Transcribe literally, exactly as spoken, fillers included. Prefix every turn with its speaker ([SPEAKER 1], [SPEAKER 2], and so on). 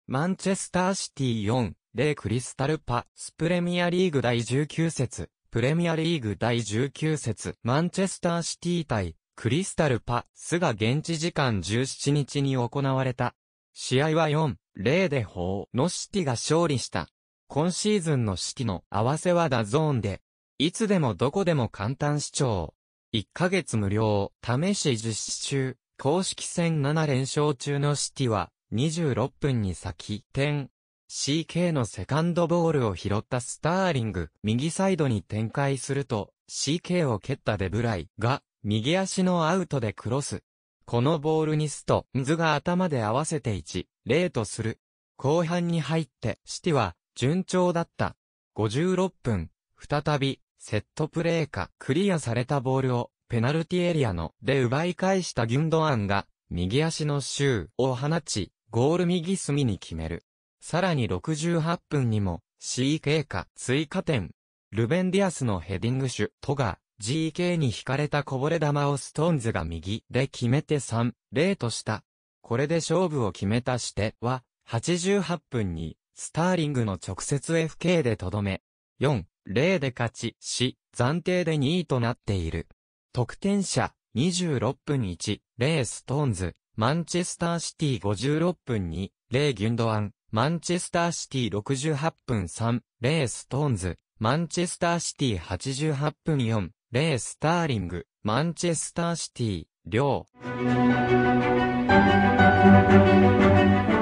[SPEAKER 1] マンチェスターシティよん、ゼロクリスタルパスプレミアリーグだいじゅうきゅう節、プレミアリーグだいじゅうきゅう節、マンチェスターシティ対クリスタルパスが現地時間じゅうしちにちに行われた。試合はよん、ゼロで法のシティが勝利した。今シーズンのシティの合わせはダゾーンで、いつでもどこでも簡単視聴。いっかげつ無料、試し実施中、公式戦なな連勝中のシティは、にじゅうろっぷんに先、点。シーケー のセカンドボールを拾ったスターリング、右サイドに展開すると、シーケー を蹴ったデブライが、右足のアウトでクロス。このボールにストンズが頭で合わせていち、ゼロとする。後半に入って、シティは、順調だった。ごじゅうろっぷん、再び、セットプレーか、クリアされたボールを、ペナルティエリアの、で奪い返したギュンドアンが、右足のシューを放ち、ゴール右隅に決める。さらにろくじゅうはっぷんにも、シーケー か追加点。ルベンディアスのヘディングシュートが、ジーケー に引かれたこぼれ球をストーンズが右で決めてさん、ゼロとした。これで勝負を決めたしては、はちじゅうはっぷんに、スターリングの直接 エフケー でとどめ。よん、ゼロで勝ちし、暫定でにいとなっている。得点者、にじゅうろっぷんいち、ゼロストーンズ、マンチェスターシティごじゅうろっぷんに、ゼロギュンドアン、マンチェスターシティろくじゅうはっぷんさん、ゼロストーンズ、マンチェスターシティはちじゅうはっぷんよん、ゼロスターリング、マンチェスターシティ、両。